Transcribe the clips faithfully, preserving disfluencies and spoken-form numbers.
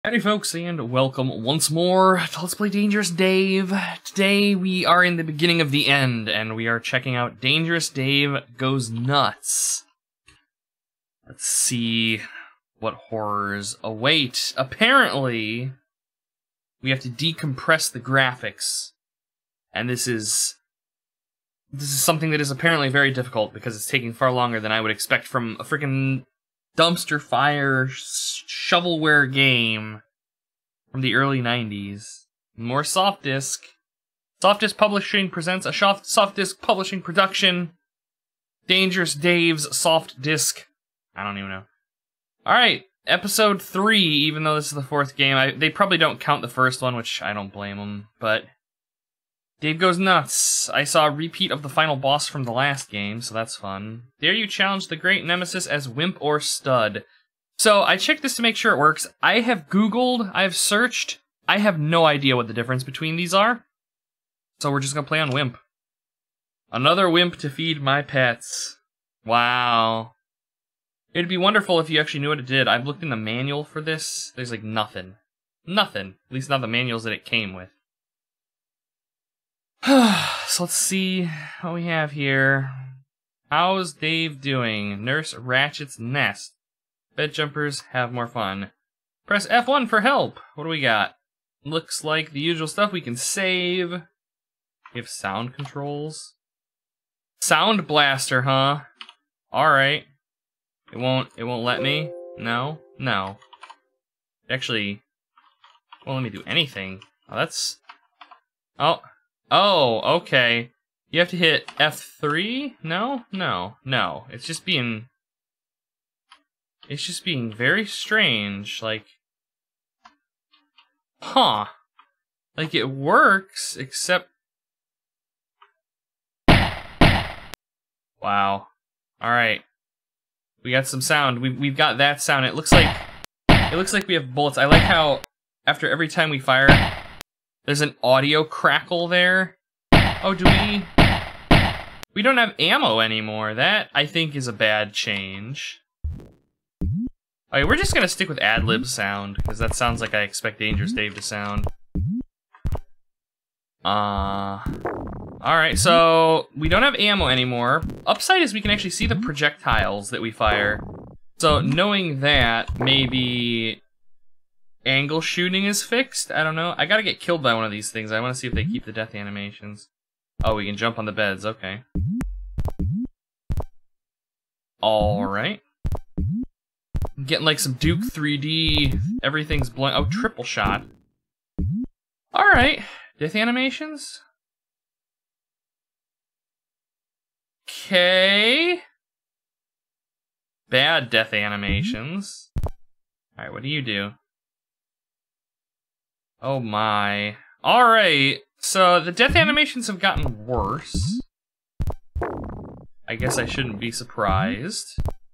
Howdy folks, and welcome once more to Let's Play Dangerous Dave. Today we are in the beginning of the end, and we are checking out Dangerous Dave Goes Nuts. Let's see what horrors await. Apparently, we have to decompress the graphics, and this is... This is something that is apparently very difficult, because it's taking far longer than I would expect from a freaking dumpster fire shovelware game from the early nineties. More soft disc. Soft Disc Publishing presents a soft soft disc publishing production. Dangerous Dave's Soft Disc. I don't even know. Alright, episode three, even though this is the fourth game. I, they probably don't count the first one, which I don't blame them, but Dave Goes Nuts. I saw a repeat of the final boss from the last game, so that's fun. Dare you challenge the great nemesis as Wimp or Stud? So, I checked this to make sure it works. I have Googled, I have searched, I have no idea what the difference between these are. So we're just gonna play on Wimp. Another Wimp to feed my pets. Wow. It'd be wonderful if you actually knew what it did. I've looked in the manual for this. There's like nothing. Nothing. At least not the manuals that it came with. So let's see what we have here. How's Dave doing? Nurse Ratchet's nest. Bed jumpers have more fun. Press F one for help. What do we got? Looks like the usual stuff. We can save. We have sound controls. Sound blaster, huh? Alright. It won't it won't let me? No? No. Actually, it won't let me do anything. Oh, that's... Oh. Oh, okay. You have to hit F three? No? No. No. It's just being... It's just being very strange, like... Huh. Like, it works, except... Wow. Alright. We got some sound. We've, we've got that sound. It looks like... It looks like we have bullets. I like how, after every time we fire... There's an audio crackle there. Oh, do we... We don't have ammo anymore. That, I think, is a bad change. Okay, we're just gonna stick with ad-lib sound, because that sounds like I expect Dangerous Dave to sound. Uh... Alright, so... We don't have ammo anymore. Upside is we can actually see the projectiles that we fire. So, knowing that, maybe... Angle shooting is fixed? I don't know. I gotta get killed by one of these things. I want to see if they keep the death animations. Oh, we can jump on the beds. Okay. Alright. Getting like some Duke three D. Everything's blowing. Oh, triple shot. Alright. Death animations? Okay. Bad death animations. Alright, what do you do? Oh my. Alright, so the death animations have gotten worse. I guess I shouldn't be surprised.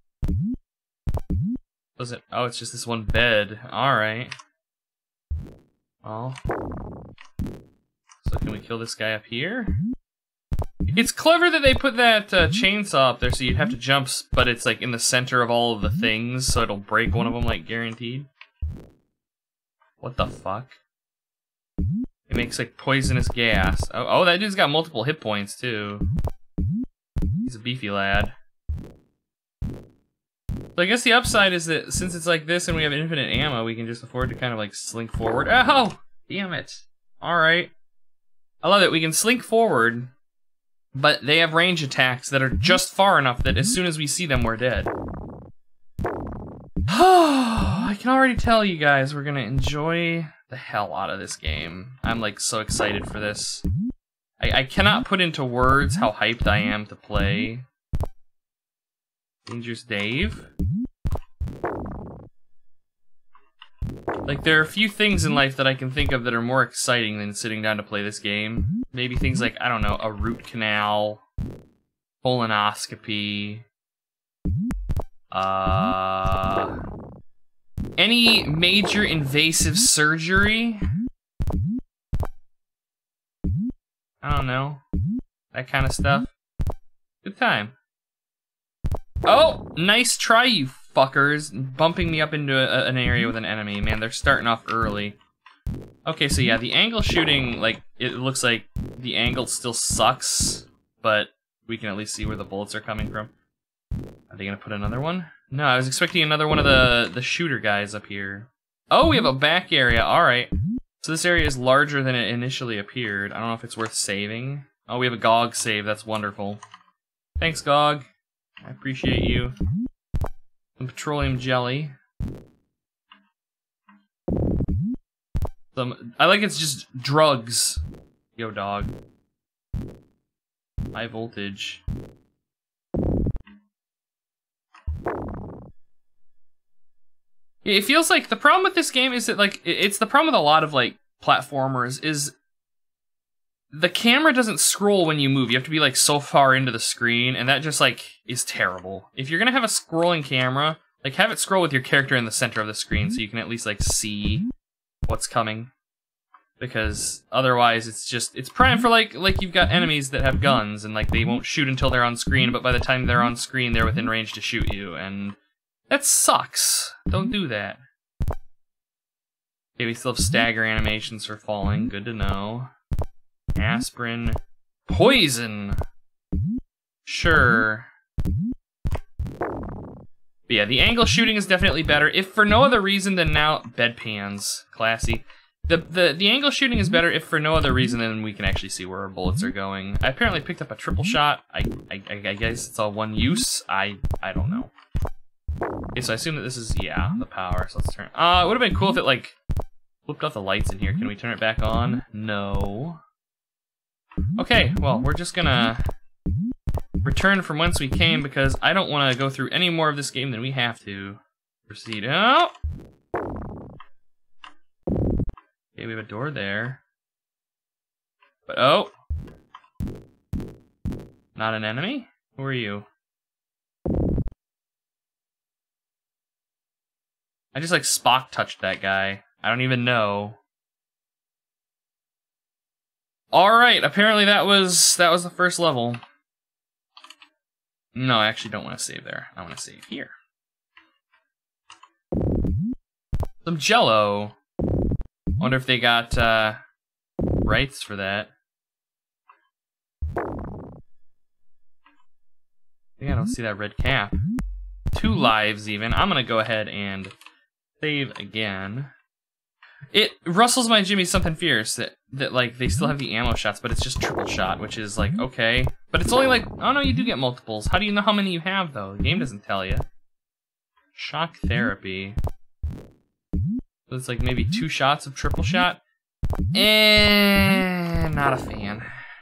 Was it? Oh, it's just this one bed. Alright. Well. So can we kill this guy up here? It's clever that they put that uh, chainsaw up there so you'd have to jump, but it's like in the center of all of the things, so it'll break one of them like guaranteed. What the fuck? It makes like poisonous gas. Oh, oh, that dude's got multiple hit points too. He's a beefy lad. So I guess the upside is that since it's like this and we have infinite ammo, we can just afford to kind of like slink forward. Oh! Damn it. Alright. I love it. We can slink forward, but they have range attacks that are just far enough that as soon as we see them, we're dead. I can already tell you guys we're gonna enjoy the hell out of this game. I'm like so excited for this. I, I cannot put into words how hyped I am to play Dangerous Dave. Like, there are a few things in life that I can think of that are more exciting than sitting down to play this game. Maybe things like, I don't know, a root canal, colonoscopy, uh... any major invasive surgery? I don't know. That kind of stuff. Good time. Oh! Nice try, you fuckers bumping me up into a, an area with an enemy. Man, they're starting off early. Okay, so yeah, the angle shooting, like, it looks like the angle still sucks, but we can at least see where the bullets are coming from. Are they gonna put another one? No, I was expecting another one of the, the shooter guys up here. Oh, we have a back area, alright. So this area is larger than it initially appeared. I don't know if it's worth saving. Oh, we have a G O G save, that's wonderful. Thanks, G O G. I appreciate you. Some petroleum jelly. Some, I like it's just drugs. Yo, dog. High voltage. It feels like the problem with this game is that, like, it's the problem with a lot of, like, platformers is the camera doesn't scroll when you move. You have to be, like, so far into the screen, and that just, like, is terrible. If you're gonna have a scrolling camera, like, have it scroll with your character in the center of the screen so you can at least, like, see what's coming. Because otherwise it's just, it's prime for, like, like you've got enemies that have guns, and, like, they won't shoot until they're on screen, but by the time they're on screen, they're within range to shoot you, and that sucks. Don't do that. Okay, we still have stagger animations for falling. Good to know. Aspirin. Poison! Sure. But yeah, the angle shooting is definitely better. If for no other reason than now... Bedpans. Classy. The, the, the angle shooting is better if for no other reason than we can actually see where our bullets are going. I apparently picked up a triple shot. I, I, I guess it's all one use. I, I don't know. Okay, so I assume that this is, yeah, the power, so let's turn... Uh, it would have been cool if it, like, flipped off the lights in here. Can we turn it back on? No. Okay, well, we're just gonna return from whence we came because I don't want to go through any more of this game than we have to. Proceed. Oh! Okay, we have a door there. But, oh! Not an enemy? Who are you? I just, like, Spock touched that guy. I don't even know. Alright, apparently that was that was the first level. No, I actually don't want to save there. I want to save here. Some Jello. Wonder if they got uh, rights for that. Yeah, I don't see that red cap. Two lives even. I'm gonna go ahead and save again. It rustles my Jimmy something fierce that, that like, they still have the ammo shots, but it's just triple shot, which is like, okay. But it's only like, oh no, you do get multiples. How do you know how many you have, though? The game doesn't tell you. Shock therapy. So it's like maybe two shots of triple shot. Eh, not a fan.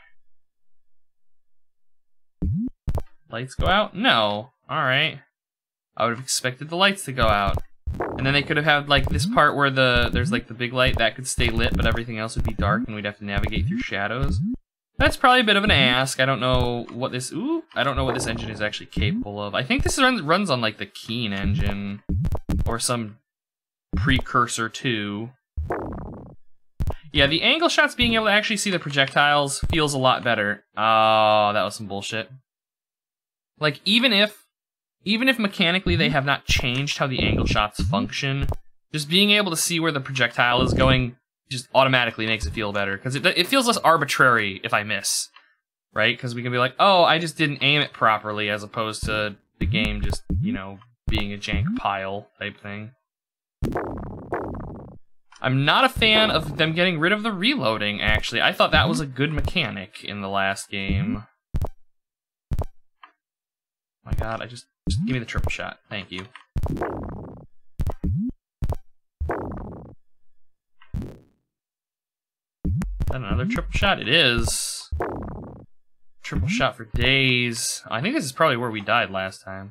Lights go out? No. Alright. I would have expected the lights to go out. And then they could have had, like, this part where the there's, like, the big light that could stay lit, but everything else would be dark, and we'd have to navigate through shadows. That's probably a bit of an ask. I don't know what this... Ooh! I don't know what this engine is actually capable of. I think this runs, runs on, like, the Keen engine. Or some precursor to... Yeah, the angle shots being able to actually see the projectiles feels a lot better. Oh, that was some bullshit. Like, even if... Even if mechanically they have not changed how the angle shots function, just being able to see where the projectile is going just automatically makes it feel better. Because it, it feels less arbitrary if I miss, right? Because we can be like, oh, I just didn't aim it properly, as opposed to the game just, you know, being a jank pile type thing. I'm not a fan of them getting rid of the reloading, actually. I thought that was a good mechanic in the last game. Oh my god, I just... Just give me the triple shot. Thank you. Is that another triple shot? It is. Triple shot for days. I think this is probably where we died last time.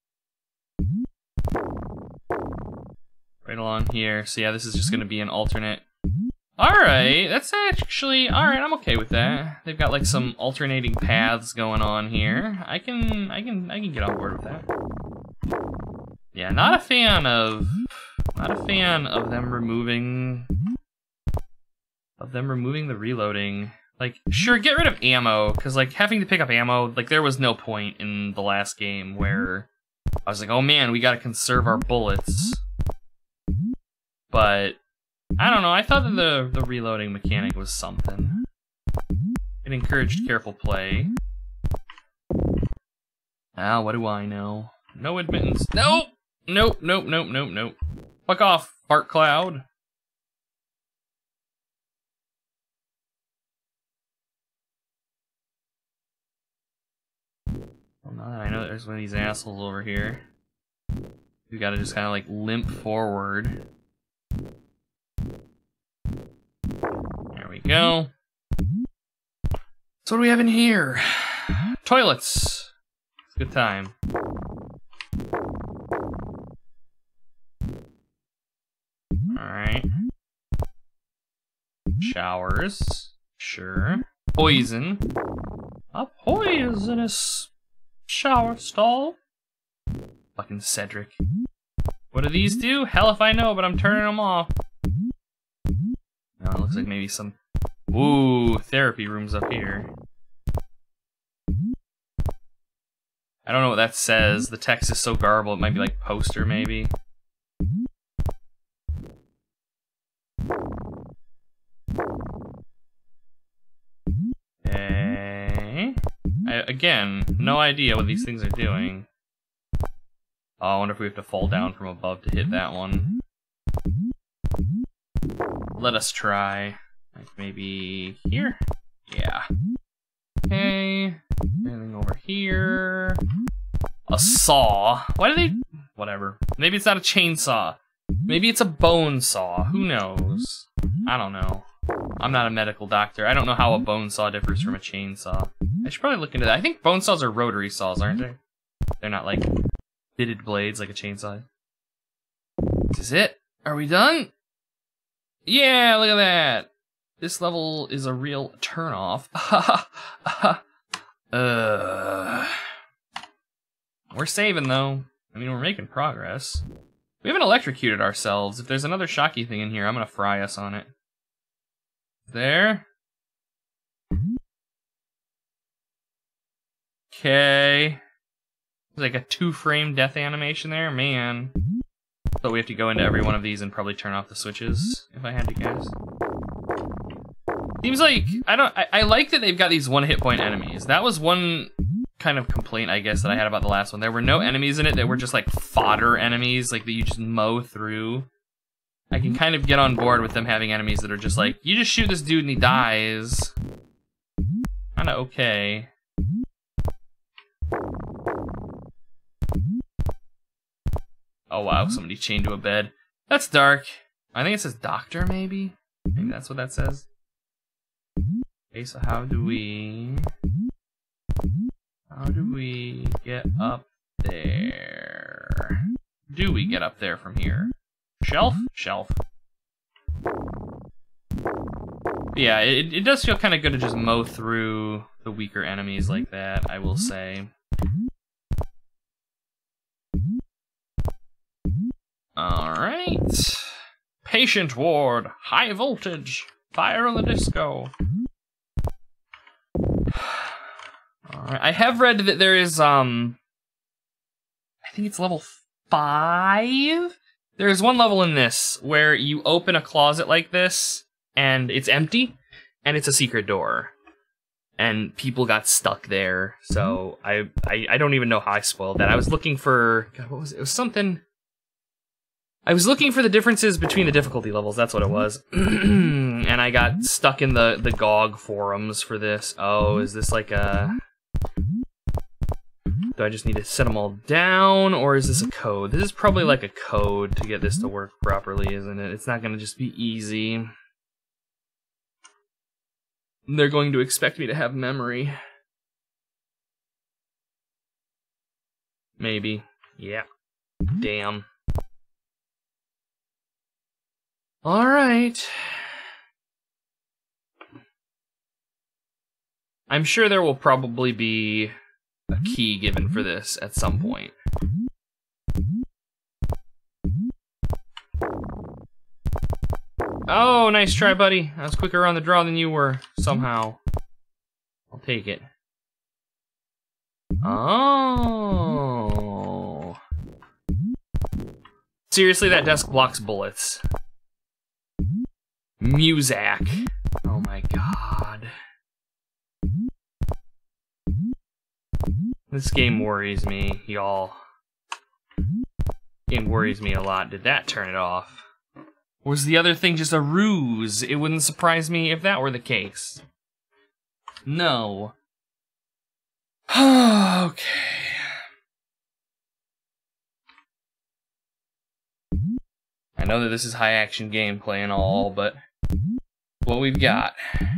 Right along here. So yeah, this is just going to be an alternate. Alright, that's actually... Alright, I'm okay with that. They've got like some alternating paths going on here. I can... I can... I can get on board with that. Yeah, not a fan of... Not a fan of them removing... Of them removing the reloading. Like, sure, get rid of ammo, because like, having to pick up ammo, like, there was no point in the last game where... I was like, oh man, we gotta conserve our bullets. But I don't know, I thought that the, the reloading mechanic was something. It encouraged careful play. Ah, what do I know? No admittance. Nope! Nope, nope, nope, nope, nope. Fuck off, fart cloud. Well, now that I know there's one of these assholes over here, we gotta just kind of like limp forward. There we go. So what do we have in here? Toilets. It's a good time. Alright. Showers. Sure. Poison. A poisonous shower stall. Fucking Cedric. What do these do? Hell if I know, but I'm turning them off. Oh, it looks like maybe some... Ooh, therapy rooms up here. I don't know what that says. The text is so garbled, it might be like poster, maybe. Okay. I, again, no idea what these things are doing. Oh, I wonder if we have to fall down from above to hit that one. Let us try. Like maybe here? Yeah. Okay. Anything over here? A saw. Why do they... Whatever. Maybe it's not a chainsaw. Maybe it's a bone saw. Who knows? I don't know. I'm not a medical doctor. I don't know how a bone saw differs from a chainsaw. I should probably look into that. I think bone saws are rotary saws, aren't they? They're not like bitted blades like a chainsaw. This is it? Are we done? Yeah, look at that. This level is a real turnoff. uh, we're saving though. I mean, we're making progress. We haven't electrocuted ourselves. If there's another shocky thing in here, I'm gonna fry us on it. There. Okay. There's like a two-frame death animation there, man. So we have to go into every one of these and probably turn off the switches, if I had to guess. Seems like, I don't, I, I like that they've got these one hit point enemies. That was one kind of complaint, I guess, that I had about the last one. There were no enemies in it that were just like fodder enemies, like that you just mow through. I can kind of get on board with them having enemies that are just like, you just shoot this dude and he dies. Kinda okay. Oh wow, somebody chained to a bed. That's dark. I think it says doctor, maybe? Maybe that's what that says. Okay, so how do we... How do we get up there? Do we get up there from here? Shelf? Shelf. Yeah, it, it does feel kind of good to just mow through the weaker enemies like that, I will say. Alright. Patient ward. High voltage. Fire in the disco. Alright, I have read that there is, um... I think it's level five? There's one level in this where you open a closet like this, and it's empty, and it's a secret door. And people got stuck there, so I, I, I don't even know how I spoiled that. I was looking for... God, what was it? It was something... I was looking for the differences between the difficulty levels, that's what it was. And I got stuck in the, the G O G forums for this. Oh, is this like a... Do I just need to set them all down, or is this a code? This is probably like a code to get this to work properly, isn't it? It's not going to just be easy. They're going to expect me to have memory. Maybe. Yeah. Damn. Alright. I'm sure there will probably be a key given for this at some point. Oh, nice try, buddy. I was quicker on the draw than you were, somehow. I'll take it. Oh. Seriously, that desk blocks bullets. Muzak. Oh my god. This game worries me, y'all. Game worries me a lot. Did that turn it off? Or was the other thing just a ruse? It wouldn't surprise me if that were the case. No. Okay. I know that this is high action gameplay and all, but what we've got.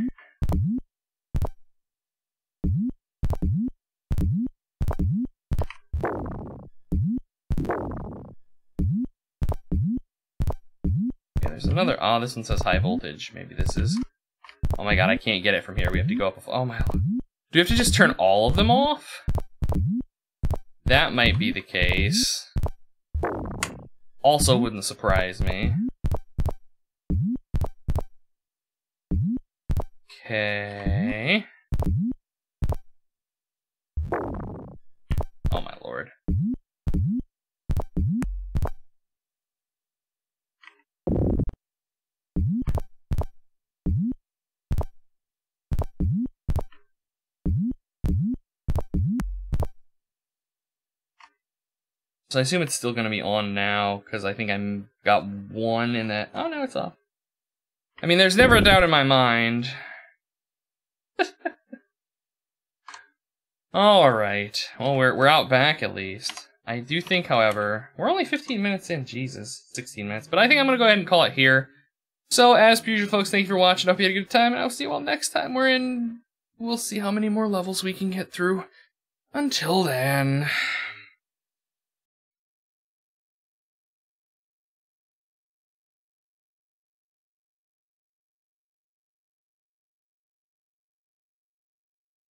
Yeah, there's another. Oh, this one says high voltage. Maybe this is. Oh my god, I can't get it from here. We have to go up. A, oh my. Do we have to just turn all of them off? That might be the case. Also wouldn't surprise me. Okay. Oh my lord. So I assume it's still going to be on now, because I think I got one in that... Oh, no, it's off. I mean, there's never a doubt in my mind. Alright. Well, we're, we're out back, at least. I do think, however... We're only fifteen minutes in. Jesus. sixteen minutes. But I think I'm going to go ahead and call it here. So, as per usual, folks, thank you for watching. I hope you had a good time, and I'll see you all next time. We're in... We'll see how many more levels we can get through. Until then...